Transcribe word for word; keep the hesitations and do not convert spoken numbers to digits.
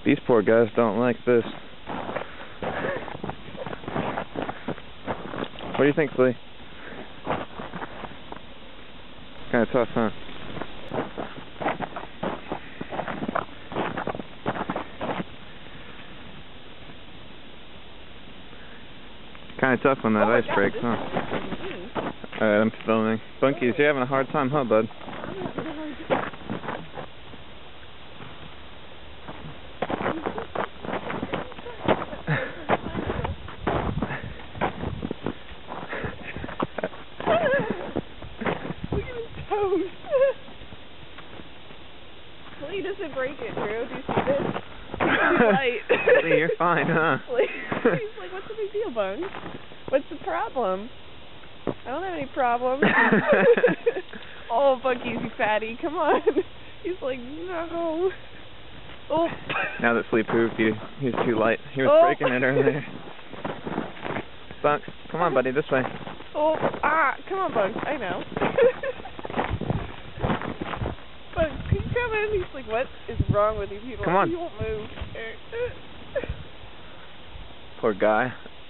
These poor guys don't like this. What do you think, Flea? Kind of tough, huh? Kind of tough when that oh ice God, breaks, huh? Alright, I'm filming. Bunkies, you're having a hard time, huh, bud? Look at his toes. Flea doesn't break it, Drew. Do you see this? He's too light. Flea, you're fine, huh? Flea, he's like, what's the big deal, Bung? What's the problem? I don't have any problems. Oh, Bunkies, you fatty. Come on. He's like, no. Oh. Now that Flea pooped, he, he's too light. He was oh. breaking it earlier. Bunk, come on, buddy, this way. Oh, ah, come on, Bug. I know. Bug, keep coming. He's like, what is wrong with you people? Come on. You won't move. Poor guy.